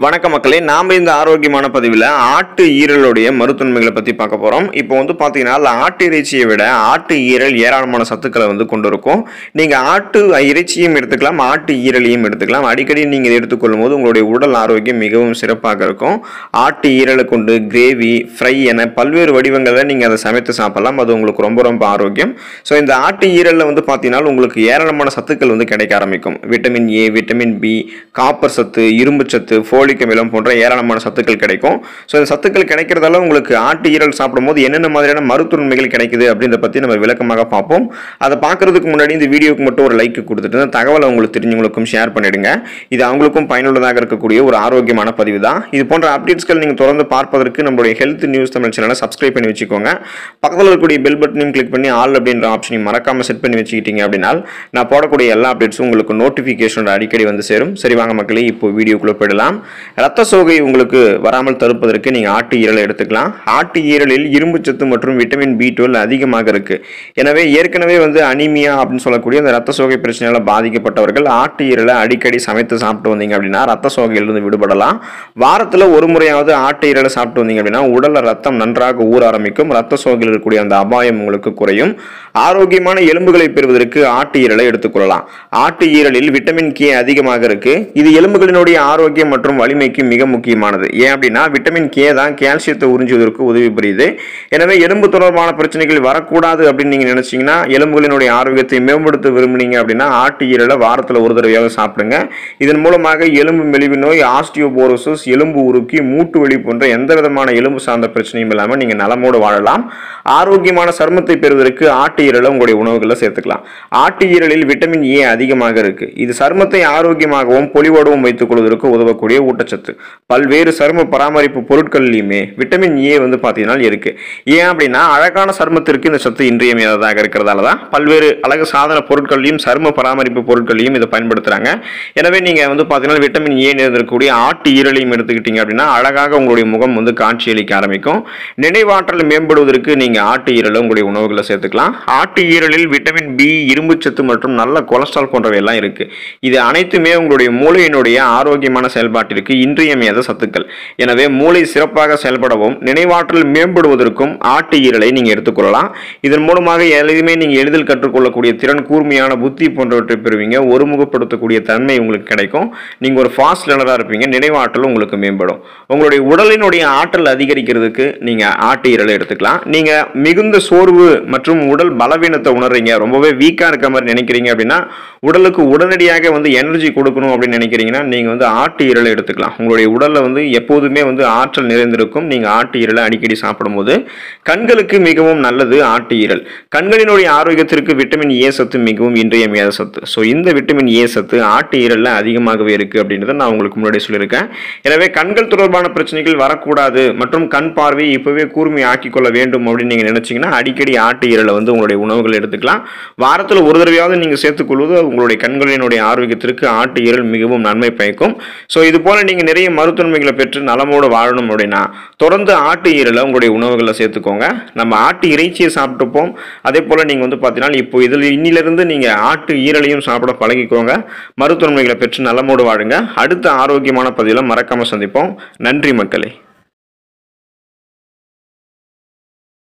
வணக்கம் மக்களே, நாம இந்த ஆரோக்கியமான பதிவில் ஆட்டு ஈரலுடைய மருத்துவன்மைகளை பற்றி பார்க்க போகிறோம். இப்போ பார்த்தீங்கன்னா ஆட்டு இறைச்சியை விட ஆட்டு ஈரல் ஏராளமான சத்துக்களை கொண்டு இருக்கும். நீங்கள் ஆட்டு இறைச்சியும் எடுத்துக்கலாம், ஆட்டு ஈரலையும் எடுத்துக்கலாம். அடிக்கடி நீங்கள் எடுத்துக்கொள்ளும் போது உங்களுடைய உடல் ஆரோக்கியம் மிகவும் சிறப்பாக இருக்கும். ஆட்டு ஈரலை கொண்டு கிரேவி, ஃப்ரை என பல்வேறு வடிவங்களில் நீங்கள் அதை சமைத்து சாப்பிடலாம். அது உங்களுக்கு ரொம்ப ரொம்ப ஆரோக்கியம். ஸோ இந்த ஆட்டு ஈரலில் பார்த்தீங்கன்னா உங்களுக்கு ஏராளமான சத்துக்கள் கிடைக்க ஆரம்பிக்கும். Vitamin A, vitamin B, copper சத்து, இரும்பு சத்து, ஃபோலிக் அமிலம் போன்ற ஏராளமான சத்துக்கள் கிடைக்கும். ஸோ இந்த சத்துக்கள் கிடைக்கிறதால உங்களுக்கு ஆட்டு ஈரல் சாப்பிடும்போது என்னென்ன மாதிரியான மருத்துவன்மைகள் கிடைக்குது அப்படின்றத பற்றி நம்ம விளக்கமாக பார்ப்போம். அதை பார்க்கறதுக்கு முன்னாடி இந்த வீடியோக்கு மட்டும் ஒரு லைக் கொடுத்துட்டு இந்த தகவலை உங்களுக்கு தெரிஞ்சவங்களுக்கும் ஷேர் பண்ணிடுங்க. இது அவங்களுக்கும் பயனுள்ளதாக இருக்கக்கூடிய ஒரு ஆரோக்கியமான பதிவு தான். இது போன்ற அப்டேட்ஸ்கள் நீங்கள் தொடர்ந்து பார்ப்பதற்கு நம்மளுடைய ஹெல்த் நியூஸ் தமிழ் சேனலை சப்ஸ்கிரைப் பண்ணி வச்சுக்கோங்க. பக்கத்தில் இருக்கக்கூடிய பெல் பட்டனையும் கிளிக் பண்ணி ஆல் அப்படின்ற ஆப்ஷனையும் மறக்காம செட் பண்ணி வச்சுக்கிட்டீங்க அப்படின்னா நான் போடக்கூடிய எல்லா அப்டேட்ஸும் உங்களுக்கு நோட்டிஃபிகேஷனோட அடிக்கடி சேரும். சரி வாங்க மக்களே, இப்போ வீடியோக்குள்ள போயிடலாம். ரத்த சோகை உங்களுக்கு வராமல் தடுப்பதற்கு நீங்கள் ஆட்டு ஈரலை எடுத்துக்கலாம். ஆட்டு ஈரலில் இரும்பு சத்து மற்றும் விட்டமின் B12 அதிகமாக இருக்கு. எனவே ஏற்கனவே அனீமியா அப்படின்னு சொல்லக்கூடிய அந்த ரத்த சோகை பிரச்சனையால் பாதிக்கப்பட்டவர்கள் ஆட்டு ஈரலை அடிக்கடி சமைத்து சாப்பிட்டு வந்தீங்க அப்படின்னா ரத்த சோகையிலிருந்து விடுபடலாம். வாரத்தில் ஒரு முறையாவது ஆட்டு ஈரலை சாப்பிட்டு வந்தீங்க அப்படின்னா உடல்ல ரத்தம் நன்றாக ஊற ஆரம்பிக்கும். ரத்த சோகையில் இருக்கக்கூடிய அந்த அபாயம் உங்களுக்கு குறையும். ஆரோக்கியமான எலும்புகளை பெறுவதற்கு ஆட்டு ஈரலை எடுத்துக்கொள்ளலாம். ஆட்டு ஈரலில் விட்டமின் K அதிகமாக இருக்கு. இது எலும்புகளினுடைய ஆரோக்கியம் மற்றும் வலிமைக்கு மிக முக்கியமானது. ஏன் அப்படின்னா விட்டமின் K தான் கால்சியத்தை உறிஞ்சுவதற்கு உதவி புரியுது. எனவே எலும்பு தொடர்பான பிரச்சனைகள் வரக்கூடாது அப்படின்னு நீங்க நினைச்சீங்கன்னா, எலும்புகளினுடைய ஆரோக்கியத்தை மேம்படுத்த விரும்புனீங்க அப்படின்னா ஆட்டு ஈரலை வாரத்தில் ஒரு தடவையாக சாப்பிடுங்க. இதன் மூலமாக எலும்பு மெலிவு நோய், ஆஸ்டியோபோரோசிஸ், எலும்பு உருக்கி, மூட்டு வலி போன்ற எந்த விதமான எலும்பு சார்ந்த பிரச்சனையும் இல்லாமல் நீங்க நலமோடு வாழலாம். ஆரோக்கியமான சருமத்தை பெறுவதற்கு ஆட்டு ஈரலை உங்களுடைய உணவுகளை சேர்த்துக்கலாம். ஆட்டு ஈரலில் விட்டமின் A அதிகமாக இருக்கு. இது சருமத்தை ஆரோக்கியமாகவும் பொலிவோடவும் வைத்துக் கொள்வதற்கு உதவக்கூடிய ஊட்டச்சத்து. பல்வேறு சரும பராமரிப்பு பொருட்கள்லையுமே விட்டமின் A பார்த்தீங்கன்னா இருக்கு. ஏன் அப்படின்னா அழகான சருமத்திற்கு இந்த சத்து இன்றியமையாததாக இருக்கிறதால தான் பல்வேறு அழகு சாதன பொருட்களையும் சரும பராமரிப்பு பொருட்களையும் இதை பயன்படுத்துறாங்க. எனவே நீங்க பார்த்தீங்கன்னா விட்டமின் A இருக்கக்கூடிய ஆட்டு ஈரலையும் எடுத்துக்கிட்டீங்க அப்படின்னா அழகாக உங்களுடைய முகம் காட்சியளிக்க ஆரம்பிக்கும். நினைவாற்றல் மேம்படுவதற்கு நீங்க ஆட்டு ஈரலை உங்களுடைய உணவுகளை சேர்த்துக்கலாம். ஆட்டு ஈரலில் விட்டமின் B, இரும்பு சத்து மற்றும் நல்ல கொலஸ்ட்ரால் போன்றவை எல்லாம் இருக்கு. இது அனைத்துமே உங்களுடைய மூளையினுடைய ஆரோக்கியமான செயல்பாட்டிற்கு இன்றியமையாத சத்துக்கள். எனவே மூளை சிறப்பாக செயல்படவும் நினைவாற்றல் மேம்படுவதற்கும் ஆட்டு ஈரலை நீங்க எடுத்துக்கொள்ளலாம். இதன் மூலமாக எதையுமே நீங்க எளிதில் கற்றுக்கொள்ளக்கூடிய திறன், கூர்மையான புத்தி போன்றவற்றை பெறுவீங்க. ஒருமுகப்படுத்தக்கூடிய தன்மை உங்களுக்கு கிடைக்கும். நீங்க ஒரு ஃபாஸ்ட் லேர்னரா இருப்பீங்க. நினைவாற்றல் உங்களுக்கு மேம்படும். உங்களுடைய உடலினுடைய ஆற்றல் அதிகரிக்கிறதுக்கு நீங்க ஆட்டு ஈரலை எடுத்துக்கலாம். நீங்க மிகுந்த சோர்வு மற்றும் உடல் பலவீனத்தை உணர்றீங்க, ரொம்பவே வீக்கா இருக்க மாதிரி நினைக்கிறீங்க அப்படின்னா, உடலுக்கு உடனடியாக எனர்ஜி கொடுக்கணும் அப்படின்னு நினைக்கிறீங்கன்னா நீங்க ஆட்டு ஈரலை எடுத்துக்கலாம். உங்களுடைய உடல்ல எப்போதுமே ஆற்றல் நிறைந்திருக்கும். நீங்க ஆட்டு ஈரலை அடிக்கடி சாப்பிடும்போது கண்களுக்கு மிகவும் நல்லது ஆட்டு ஈரல். கண்களினுடைய ஆரோக்கியத்திற்கு விட்டமின் A சத்து மிகவும் இன்றியமையாத சத்து. ஸோ இந்த விட்டமின் A சத்து ஆட்டு ஈரல்ல அதிகமாகவே இருக்கு அப்படின்றத நான் உங்களுக்கு முன்னாடி சொல்லியிருக்கேன். எனவே கண்கள் தொடர்பான பிரச்சனைகள் வரக்கூடாது மற்றும் கண் பார்வையை இப்பவே கூர்மை ஆக்கிக் கொள்ள வேண்டும் அப்படின்னு நீங்க நினைச்சீங்கன்னா அடிக்கடி ஆட்டு ஈரலை உங்களுடைய உணவுகள் எடுத்துக்கலாம். வாரத்தில் ஒரு தடவையாவது நீங்க சேர்த்துக்கொள்வது உங்களுடைய கண்களினுடைய ஆரோக்கியத்திற்கு ஆட்டு ஈரல் மிகவும் நன்மை பயக்கும். ஸோ இது போல நீங்க நிறைய மருத்துவமைகளை பெற்று நலமோடு வாழணும் அப்படின்னா தொடர்ந்து ஆட்டு ஈரலை உங்களுடைய உணவுகளை சேர்த்துக்கோங்க. நம்ம ஆட்டு இறைச்சியை சாப்பிட்டுப்போம். அதே போல நீங்க பார்த்தீங்கன்னா இப்போ இதில் இன்னிலிருந்து நீங்க ஆட்டு ஈரலையும் சாப்பிட பழகிக்கோங்க. மருத்துவமைகளை பெற்று நலமோடு வாழுங்க. அடுத்த ஆரோக்கியமான பதிவில் மறக்காம சந்திப்போம். நன்றி மக்களே.